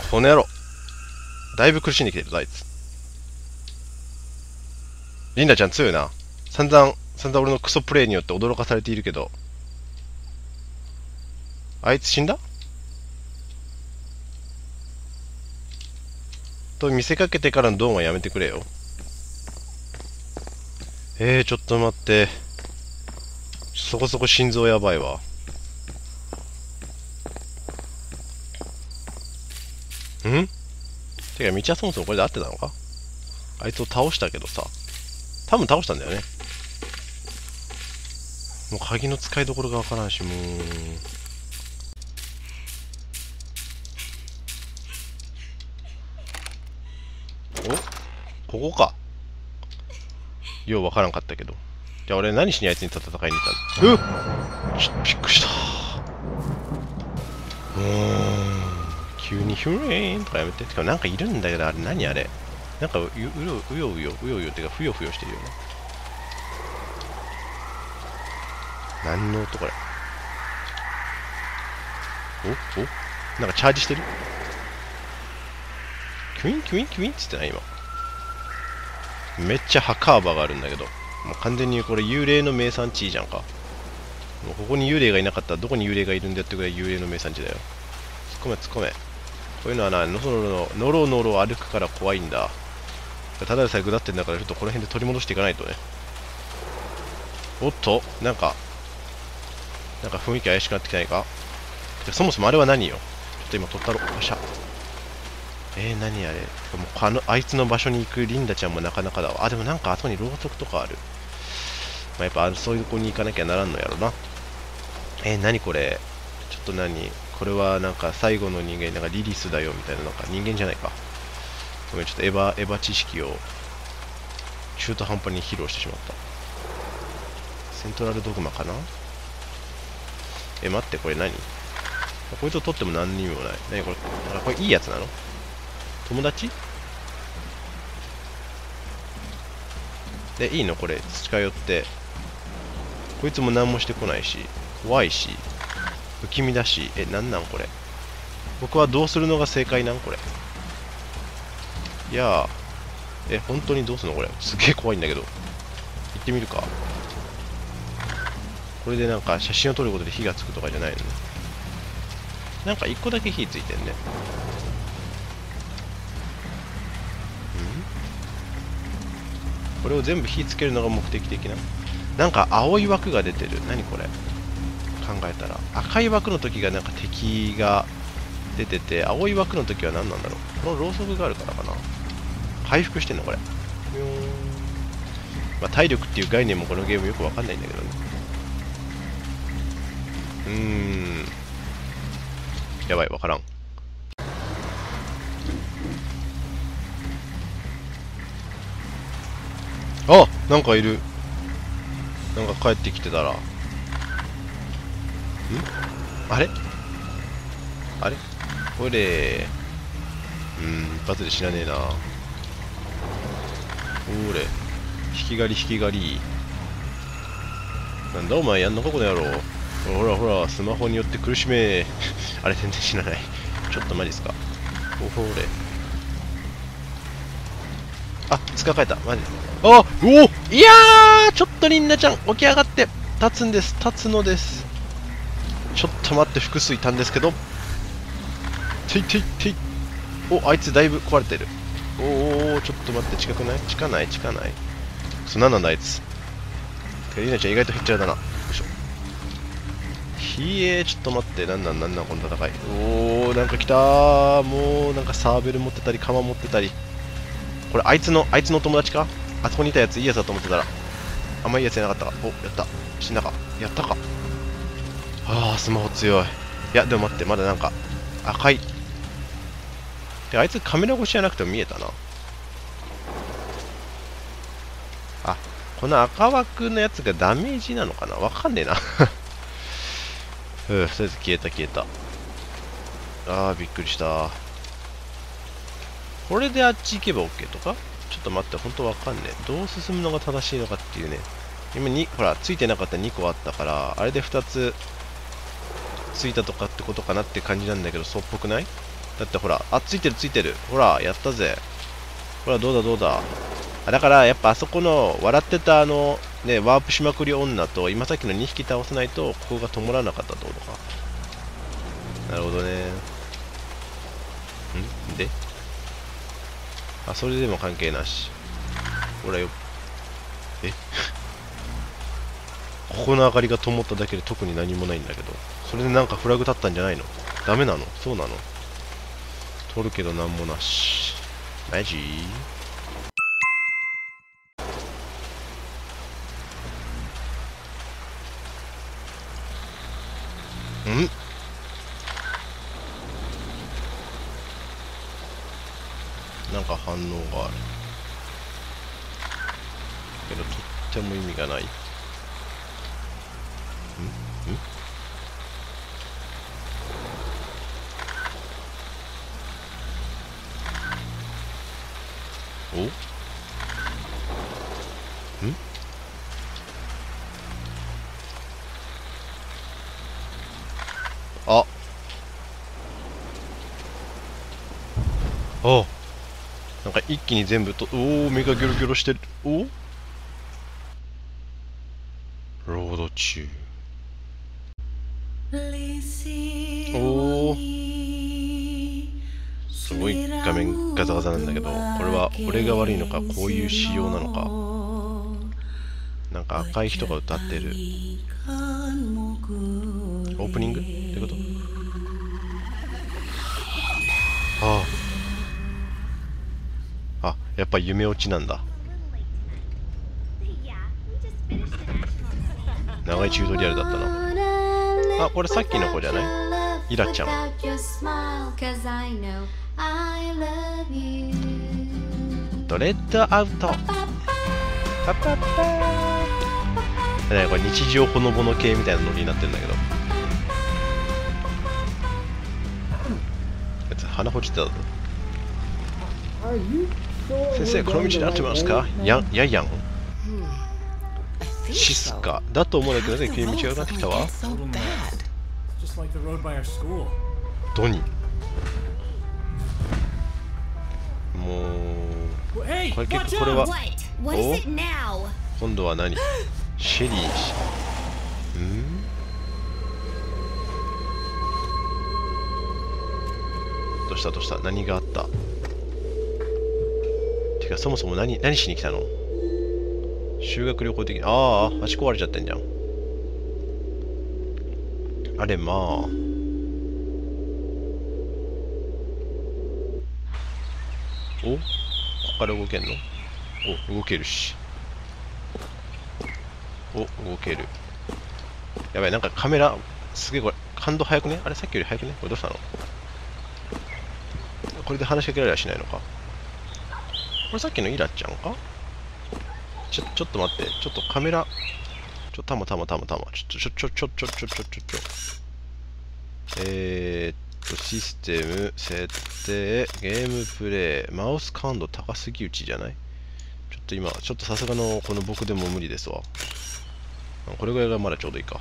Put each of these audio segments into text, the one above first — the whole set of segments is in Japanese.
この野郎。だいぶ苦しんできてるぞ、あいつ。リンダちゃん強いな。散々俺のクソプレイによって驚かされているけど。あいつ死んだと見せかけてからのドーンはやめてくれよ。ちょっと待って。そこそこ心臓やばいわ。んてか、道はそもそもこれで合ってたのか？あいつを倒したけどさ。多分倒したんだよね。もう鍵の使いどころがわからんし、もう。お？ここか。ようわからんかったけど。じゃあ俺何しにあいつに戦いに行ったの？びっくりした。急にヒューレーンとかやめて。てかなんかいるんだけど、あれ何あれ？なんかうようよってかふよふよしてるよね。何の音これ？なんかチャージしてる？キュインキュインキュインっつってない今。めっちゃハカーバがあるんだけど、もう完全にこれ幽霊の名産地じゃんか。もうここに幽霊がいなかったらどこに幽霊がいるんだってぐらい幽霊の名産地だよ。突っ込め突っ込め。こういうのはな、ノロノロ歩くから怖いんだ。ただでさえ下ってんだからちょっとこの辺で取り戻していかないとね。おっと、なんか雰囲気怪しくなってきてないか？そもそもあれは何よ？ちょっと今取ったろ。よっしゃ。何あれ？もうあいつの場所に行くリンダちゃんもなかなかだわ。あ、でもなんか後にろうそくとかある。まあ、やっぱそういうとこに行かなきゃならんのやろな。何これ？ちょっとこれはなんか最後の人間、なんかリリスだよみたいな、なんか人間じゃないか。ごめん、ちょっとエヴァ知識を中途半端に披露してしまった。セントラルドグマかな？待って、これ何？こいつを取っても何にもない。何これ？これいいやつなの？友達？で、いいのこれ、近寄って。こいつも何もしてこないし、怖いし、不気味だし、なんなんこれ。僕はどうするのが正解なんこれ。いやー、本当にどうするのこれ。すげえ怖いんだけど。行ってみるか。これでなんか写真を撮ることで火がつくとかじゃないのね。なんか一個だけ火ついてんね。これを全部火つけるのが目的的な。なんか青い枠が出てる。何これ。考えたら赤い枠の時がなんか敵が出てて、青い枠の時は何なんだろう。このろうそくがあるからかな。回復してんのこれ。まあ、体力っていう概念もこのゲームよくわかんないんだけどね。やばい、わからん。あ、なんかいる。なんか帰ってきてたら。あれこれ。一発で死なねえな。ほれ。引き狩り。なんだお前やんのかこの野郎。ほら、スマホによって苦しめ。あれ全然死なない。ちょっとマジっすか。ほれ。あ、塚変えた。マジ。あ、いやー、ちょっとリンナちゃん、起き上がって。立つのです。ちょっと待って、複数いたんですけど。てい。あいつだいぶ壊れてる。ちょっと待って、近くない？近ない。なんなんだあいつ。リナちゃん意外とへっちゃらだな。よいしょ。ちょっと待って、なんなんこの戦い。なんか来たー。もうなんかサーベル持ってたり、鎌持ってたり。これあいつの友達か？あそこにいたやついいやつだと思ってたら、あんまいいやつじゃなかったか。やった。死んだか。やったか。スマホ強い。いや、でも待って、まだなんか、赤い。あいつカメラ越しじゃなくても見えたな。この赤枠のやつがダメージなのかな？わかんねえな。とりあえず消えた。びっくりした。これであっち行けば OK とか？ちょっと待って、ほんとわかんねえ。どう進むのが正しいのかっていうね。今ほら、ついてなかった2個あったから、あれで2つついたとかってことかなって感じなんだけど、そうっぽくない？ だってほら、あ、ついてるついてる。ほら、やったぜ。ほら、どうだどうだ。あ、だからやっぱあそこの笑ってたね、ワープしまくり女と今さっきの2匹倒さないとここが止まらなかったってことか。なるほどね。で、あ、それでも関係なし。ほらよ。ここの明かりが灯っただけで特に何もないんだけど、それでなんかフラグ立ったんじゃないの？ダメなの？そうなの？取るけどなんもなし。マジ？ん？なんか反応があるけどとっても意味がない。お？ああ、なんか一気に全部と、おお、目がギョロギョロしてる。お、ロード中。おお、すごい画面ガザガザなんだけど、これは俺が悪いのか、こういう仕様なのか。なんか赤い人が歌ってる。オープニングってこと？ああ、あ、やっぱ夢落ちなんだ。長いチュートリアルだったな。あ、これさっきの子じゃない？イラちゃん。ドレッドアウト。パパパー。ね、これ日常ほのぼの系みたいなノリになってるんだけど。やつ鼻ほじってたぞ。先生、この道で合ってますか？やん。シスカだと思うんだけどね、君道がなってきたわ。ドニもうこれ結構これはお今度は何？シェリー氏。どうした何があった？てかそもそも何しに来たの？修学旅行的に、ああ、足壊れちゃってんじゃん。あれまあ。お、ここから動けんの？お、動けるし。お、動ける。やばい、なんかカメラ、すげえこれ、感度速くね？あれさっきより速くね？これどうしたの？これで話しかけられはしないのか？これさっきのイラちゃんか？ちょっと待って、ちょっとカメラ、たま、ちょシステム、設定、ゲームプレイ、マウス感度高すぎ打ちじゃない？ちょっと今、ちょっとさすがのこの僕でも無理ですわ。これぐらいがまだちょうどいいか。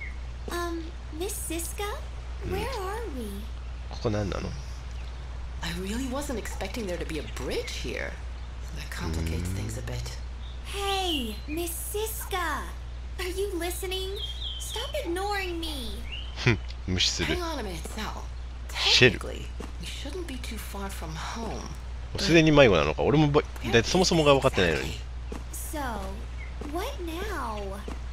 ここ何なの ？I really wasn't expecting there to be a bridge here. That complicates things a bit. Hey, Miss Siska! Are you listening? Stop ignoring me! 無視する。 Hang on a minute, Sal. シェル。 Technically, we shouldn't be too far from home. すでに迷子なのか？俺もだってそもそもが分かってないのに。 So, what now?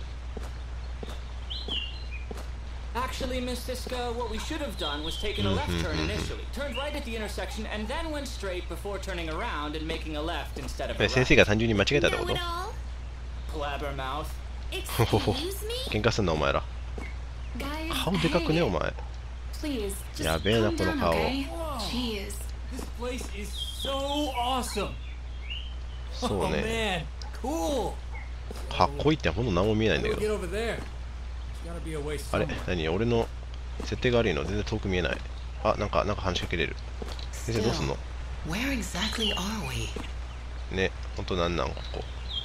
Actually, Miss Siska, what we should have done was taken a left turn initially, turned right at the intersection, and then went straight before turning around and making a left instead of a 先生 right. が単純に間違えたってこ Know と？ it all? Blabbermouth. Excuse me? 喧嘩すんなお前ら。 Guys, 顔でかくねお前。 please, just やべえな calm この down, 顔。 okay? Whoa. Jeez. This place is so awesome. そう Oh ね。 man, cool. かっこいいってほんと何も見えないんだ How け do ど。 we get over there? There's gotta be a way あれ somewhere. 何俺の設定が悪いの？全然遠く見えない。あ、なんか話しかけれる。先生どうすんの？ Where exactly are we? ね、ほんとなんここ。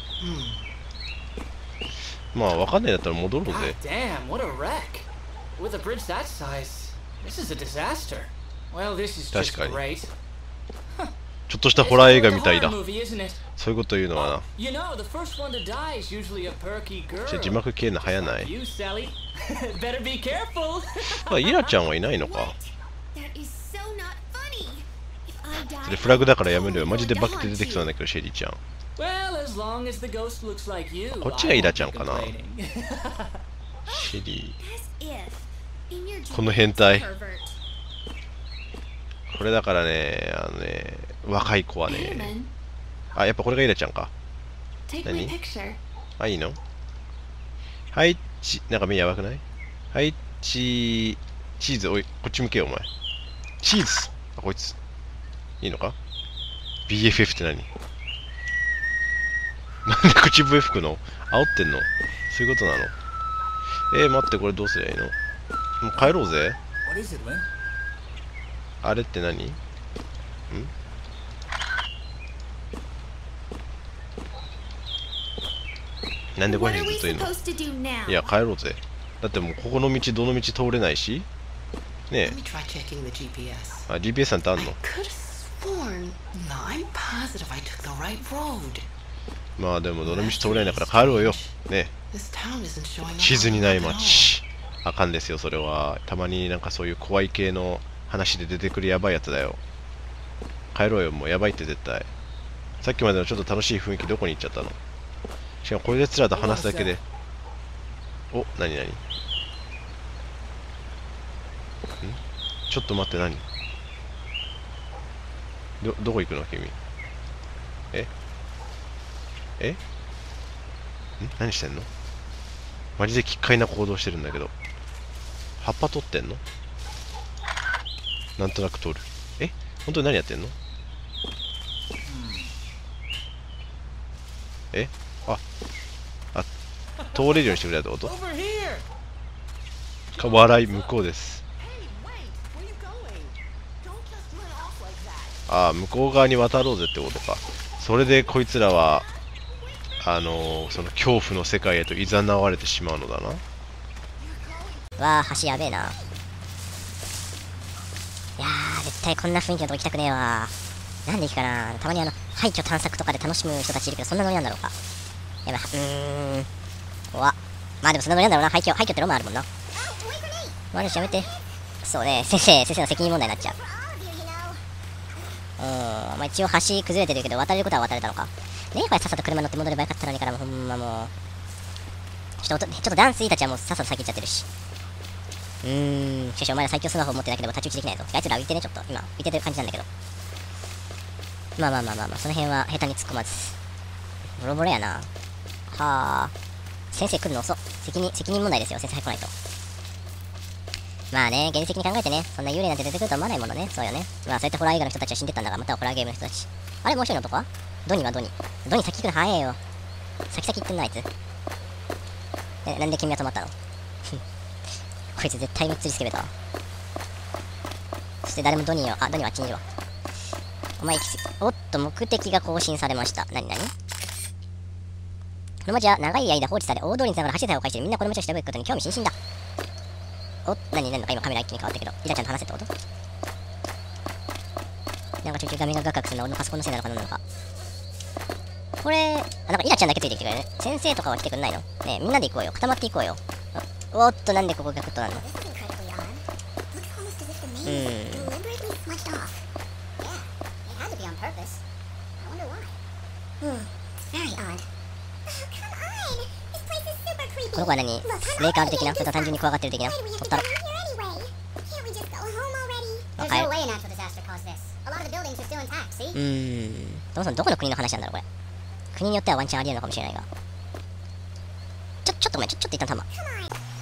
まあわかんないんだったら戻ろう God ぜ。 damn, what a wreck. With a bridge that size, this is a disaster. Well, this is 確 just かに great. ちょっとしたホラー映画みたいだ。 Horror movie, isn't it? そういうこと言うのはな。 You know, the first one to die is usually a perky girl. じゃあ字幕系の早ない。 You, Sally. Better be careful. あ、イラちゃんはいないのか。 That is so not funny. If I die, それフラグだからやめるよ。マジでバケて出てきそうなんだけど、シェリーちゃん。 Well, as long as the ghost looks like you. こっちがイラちゃん I か won't な。 be complaining. シェリ as if in your この dreams, 変態。 pervert. これだからね、若い子は Hey, ね。 man. あ、やっぱこれがイラちゃんか。 Take Nani? my picture. あ、いいの？はい、なんか目やばくない？はい、チーズ、おい、こっち向けよ、お前。チーズ！あ、こいつ。いいのか？ BFF って何？なんで口笛吹くの？煽ってんの？そういうことなの？待って、これどうすりゃいいの？もう帰ろうぜ。 What is it, Lynn? あれって何？なんでこ What れ are ず we っといるの？ supposed to do now? いや、帰ろうぜ。だってもうここの道、どの道通れないし。ね Let me try checking the GPS. え、あ、GPS なんてあん I の？ could have sworn. No, I'm positive I took the right road. まあでもどの道通れないんだから帰ろうよ。ね This town isn't showing え、 up 地図 on に the ない map at all. 街。あかんですよ、それは。たまになんかそういう怖い系の話で出てくるやばいやつだよ。帰ろうよ、もうやばいって絶対。さっきまでのちょっと楽しい雰囲気どこに行っちゃったの？しかもこいつらと話すだけで。お、なになに？ちょっと待って、何？どこ行くの君？何してんの？マジで奇怪な行動してるんだけど。葉っぱ取ってんの？なんとなく取る。本当に何やってんの？通れるようにしてくれたってこと？ Over here. 笑い向こうです。 Hey, wait! Where you going? Don't just run off like that. ああ、向こう側に渡ろうぜってことか。それでこいつらはその恐怖の世界へと誘われてしまうのだな。 わあ、橋やべえな。いやー、絶対こんな雰囲気のとこ行きたくねえわ。なんで行くかな。たまに廃墟探索とかで楽しむ人たちいるけど、そんなノリなんだろうか。やばい、怖っ。まあでもそんなノリなんだろうな。廃墟ってロマンあるもんな。マルシやめて。そうね、先生の責任問題になっちゃう。まあ一応橋崩れてるけど、渡れることは渡れたのか。ねえ、これさっさと車乗って戻ればよかったのにから、もうほんまもう。ちょっとダンスいいたちはもうさっさと先行っちゃってるし。しかしお前ら最強スマホ持ってなければ太刀打ちできないぞ。あいつら浮いてね、ちょっと。今、浮いてる感じなんだけど。まあ、その辺は下手に突っ込まず。ボロボロやな。はあ。先生来るの遅っ。責任問題ですよ、先生早く来ないと。まあね、現実的に考えてね、そんな幽霊なんて出てくると思わないものね。そうよね。まあそうやってホラー映画の人たちは死んでったんだが、またはホラーゲームの人たち。あれ、もう一人の男はドニ先行くの早えよ。先行ってんな、あいつ。なんで君は止まったの？こいつ絶対3つリスケベだわ。そして誰もドニーはあっちにいるわ。お前おっと、目的が更新されました。何この街は長い間放置され、大通りにつながる橋さえを介してみんなこの街を調べることに興味津々だ。おっ、なんだか今カメラ一気に変わったけど、イラちゃんと話せってこと？なんかちょいちょい画面がガクガクするのは俺のパソコンのせいなのか何なのか。これ、なんかイラちゃんだけついてきてくれるね。先生とかは来てくんないの？ねえ、みんなで行こうよ。固まって行こうよ。おっと、なんでここガクッとなるの？この子は何？メーカー的な？それと単純に怖がってる的な？取ったろ。どこの国の話なんだろうこれ。国によってはワンチャンありえるのかもしれないが。ちょっとごめん、ちょっと一旦たま。はい、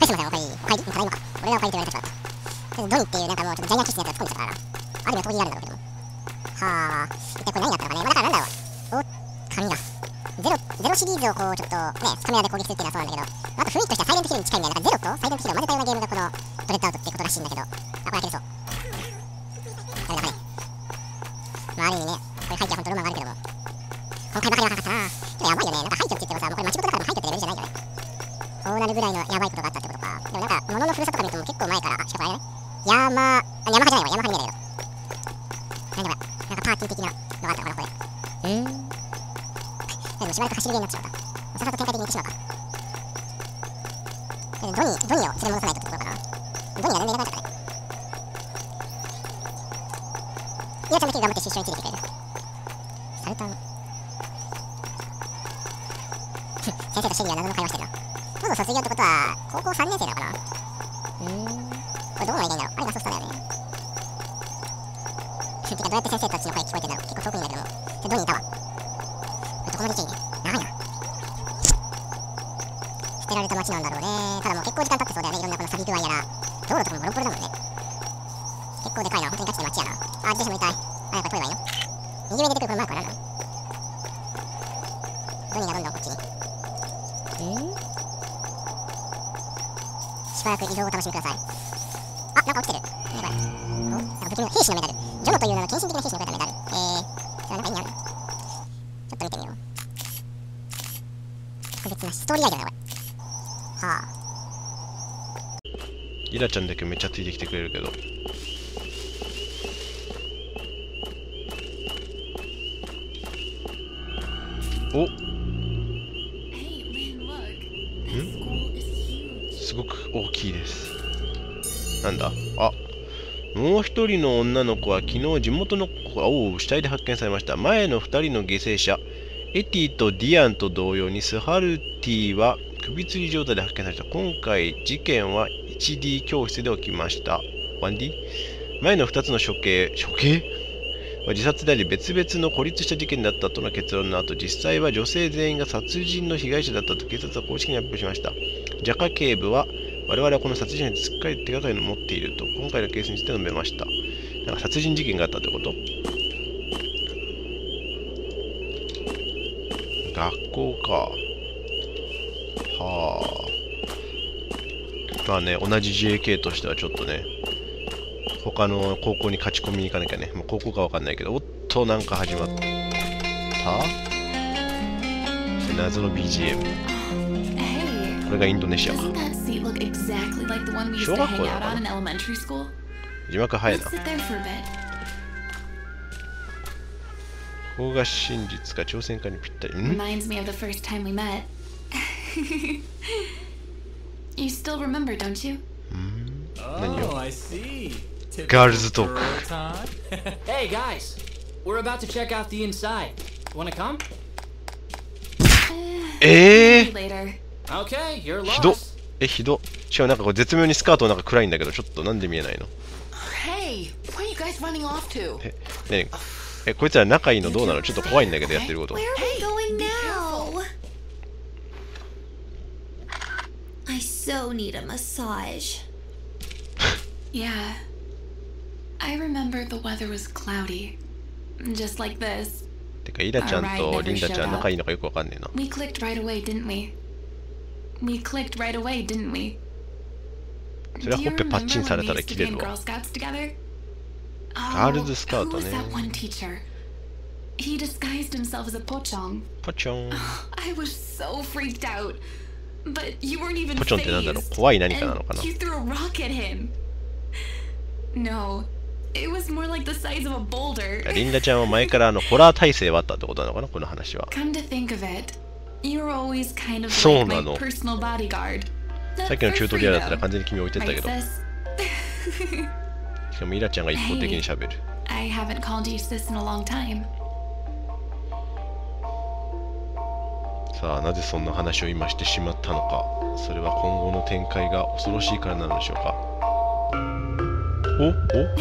すいません、お帰りただいまか。俺がお帰りって言われたから。ドニーっていうなんかもうちょっとジャイアン気質のやつが突っ込んでたからな。ある意味は当然あるんだろうけども。はあ、一体これ何があったのかね。まあだからなんだろう。お、紙が。ゼロシリーズをこうちょっとね、カメラで攻撃するっていうのはそうなんだけど、あと雰囲気としてはサイレントヒルに近いみたいな、ゼロとサイレントヒルを混ぜたようなゲームがこのドレッドアウトっていうことらしいんだけど、あ、これ開けれそう。ダメだ、これ。まあある意味ね、これ廃墟はほんとロマンがあるけども、今回ばかりはなかったな。ちょっとやばいよね。なんか廃墟って言ってもさ、もうこれ街ごとだから廃墟ってレベルじゃないよね。こうなるぐらいのやばいことがあったってことか。でもなんか物の古さとか見るともう結構前から、しかもあれね、ヤマハじゃないわ、ヤマハに見えないけど。 的なのがあったのかな、これ。でもしばらく走りゲーになってしまった。さっさと展開的に行ってしまうか。ドニーを連れ戻さないとってところかな。ドニーが全然いなくなっちゃったね。イラちゃんだけ頑張って一緒についてきてくれる。サルタン先生とシェリーは謎の会話してるな。もう卒業ってことは高校3年生なのかな。これどこの映画いいんだろう。あれがソフトだよね。てかどうやって先生たちの声聞こえてるんだろう。結構遠くにいるんだけども。でドニーいたわ。これどこまで行っちゃいいね。長いな。捨てられた街なんだろうね。ただもう結構時間経ってそうだよね。いろんなこの錆び具合やら道路とかもボロボロだもんね。結構でかいな。本当にガチの街やな。あ、自転車乗りたい。あ、やっぱり遠いわいいの。右上に出てくるこのマークは何なの。ドニーがどんどんこっちに。しばらく移動をお楽しみください。あ、なんか起きてる。何これ。お、なんか不気味な兵士のメダル。ジョノという名の献身的な兵士のくれたメダル。それはなんか意味あるの。ちょっと見てみよう。特別なストーリーアイテムだこれ。はあ。 イラちゃんだけめっちゃついてきてくれるけど。お、すごく大きいです。なんだ。あ、もう一人の女の子は昨日地元の死体で発見されました。前の二人の犠牲者エティとディアンと同様にスハルティは首吊り状態で発見された。今回事件は 1D 教室で起きました。 1D？ 前の2つの処刑は自殺であり別々の孤立した事件だったとの結論の後、実際は女性全員が殺人の被害者だったと警察は公式に発表しました。ジャカ警部は我々はこの殺人にしっかり手がかりを持っていると今回のケースについて述べました。なんか殺人事件があったってこと？学校か。はあ。まあね、同じ JK としてはちょっとね、他の高校に勝ち込みに行かなきゃね。もう高校かわかんないけど、おっと、なんか始まった。謎の BGM。これがインドネシアか。小学校なのかな。字幕早いな。ここが真実か挑戦かにぴったり。 Reminds me of the first time we met. You still remember, don't you? Oh, I see. Girls talk. Hey guys, we're about to check out the inside. Wanna come? Later. Okay, you're ひどっ。 lost. ひどっ。しかもなんかこれ絶妙にスカートなんか暗いんだけど、ちょっとなんで見えないの。 Hey, where are you guys running off to? ねえ、こいつら仲いいのどうなの。ちょっと怖いんだけどやってること。 Where are we going now? I so need a massage. Yeah. I remember the weather was cloudy. Just like this. てかイラちゃんとリンダちゃん仲いいのかよくわかんねえな。 We clicked right away, didn't we? We clicked right away, didn't we? それはほっぺパッチンされたら切れるわ。ガールズスカウトね。 Who was that one teacher? He disguised himself as a pocong. ポチョン。 I was so freaked out. But you weren't even ポチョンってなんだろう。 phased. 怖い何かなのかな。 And you threw a rock at him. No, it was more like the size of a boulder. リンダちゃんは前からホラー耐性はあったってことなのかな、この話は。 Come to think of it, you were always kind of そう like な my の。 personal bodyguard. さっきのチュートリアルだったら完全に君置いてった Right, けど。 sis? しかもイラちゃんが一方的に喋る。 I haven't called you sis in a long time. さあ、なぜそんな話を今してしまったのか。それは今後の展開が恐ろしいからなのでしょうか。お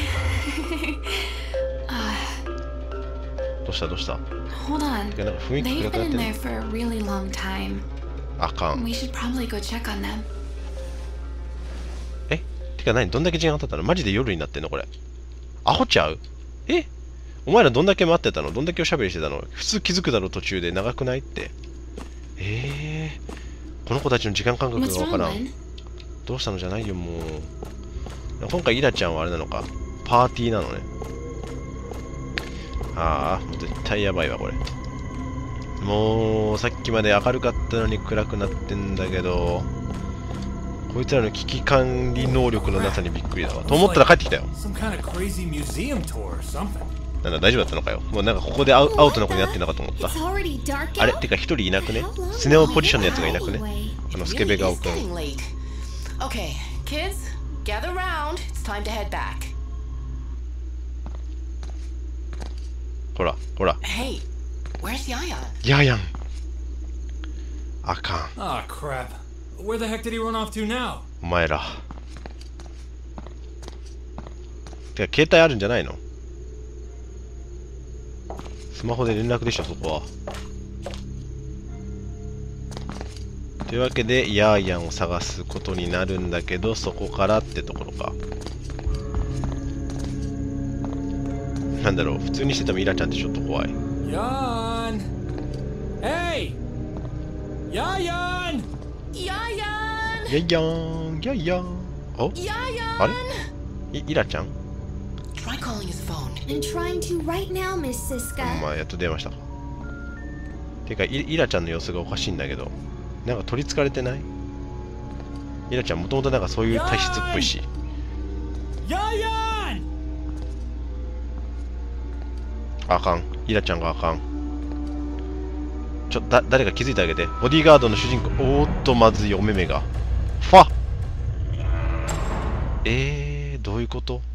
どうしたどうした。 Hold on. てかなんか雰囲気 They've 暗くなっ been て in る。 there for a really long time. あかん。 We should probably go check on them. てか何、どんだけ時間経ったの。マジで夜になってんのこれ。アホちゃう。お前らどんだけ待ってたの。どんだけおしゃべりしてたの。普通気づくだろ途中で。長くないって。この子たちの時間感覚 What's がわから wrong, ん。 Lynn? どうしたのじゃないよもう。今回イラちゃんはあれなのか。パーティーなのね。ああ、もう絶対やばいわこれ。もうさっきまで明るかったのに暗くなってんだけど、こいつらの危機管理能力のなさにびっくりだわ。と思ったら帰ってきたよ。 Some kind of crazy museum tour or something. なんだ、大丈夫だったのかよ。もうなんかここでアウトなことになってんのかと思った。 It's already dark あれ out. てか一人いなくね。スネ夫ポジションのやつがいなくね。 It スケベ really 顔 is くん。 getting late. Okay, kids, gather round. It's time to head back. ほら、ほら。 Hey, where's Yaya? ややん。あかん。 Ah, crap. Where the heck did he run off to now? お前ら。てか、携帯あるんじゃないの？スマホで連絡でしょ、そこは。というわけで、ヤーヤンを探すことになるんだけど、そこからってところか。なんだろう、普通にしててもイラちゃんってちょっと怖い。 Yan! Hey! Yayan! Yayan! ヤイヤーン、ヤイヤーン。お Yayan! あれイラちゃん Try calling his phone. I'm trying to right now, Miss Siska. まあ、やっと電話したか。てか、イラちゃんの様子がおかしいんだけど、なんか取りつかれてない？イラちゃんもともとなんかそういう体質っぽいし。 Yayan! あかん。イラちゃんがあかん。誰か気づいてあげて。ボディーガードの主人公。おーっと、まずいお目目が。ファどういうこと？